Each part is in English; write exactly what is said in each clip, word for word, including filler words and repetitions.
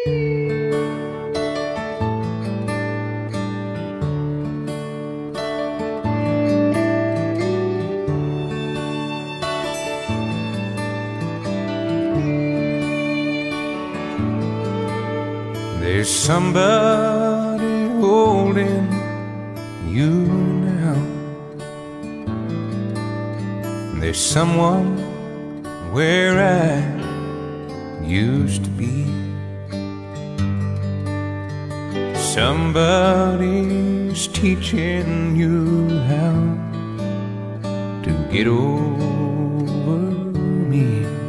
There's somebody holding you now. There's someone where I used to be. Somebody's teaching you how to get over me.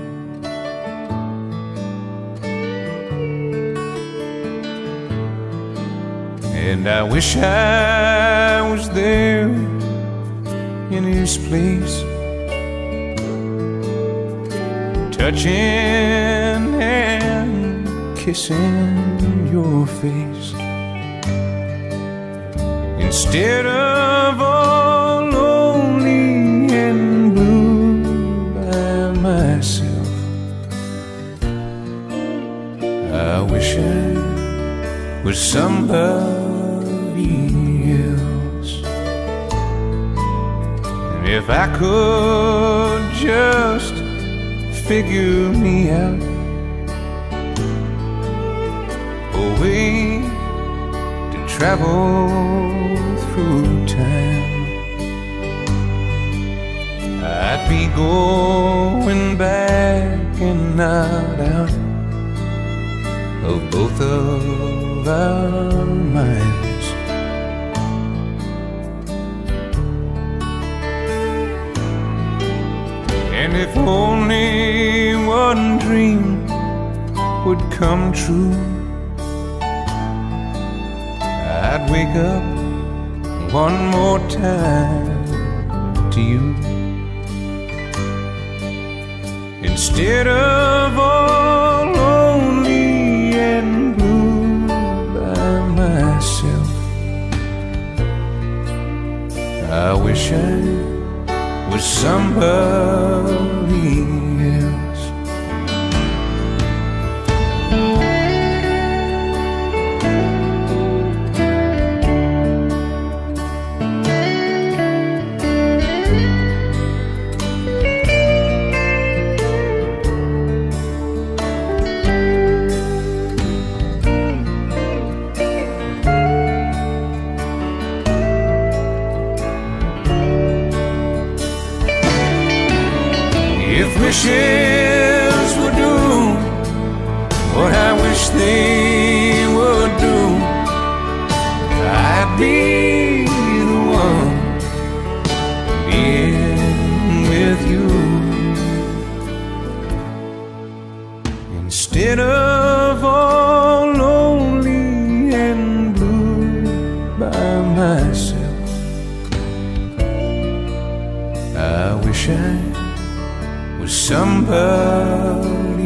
And I wish I was there in his place, touching and kissing your face, instead of all lonely and blue by myself. I wish I was somebody else, and if I could just figure me out a way to travel through time, I'd be going back and not out of both of our minds. And if only one dream would come true, I'd wake up one more time to you, instead of all lonely and blue by myself. I wish I was somebody else. If wishes would do what I wish they would do, I'd be the one being with you, instead of all lonely and blue by myself. I wish I was somebody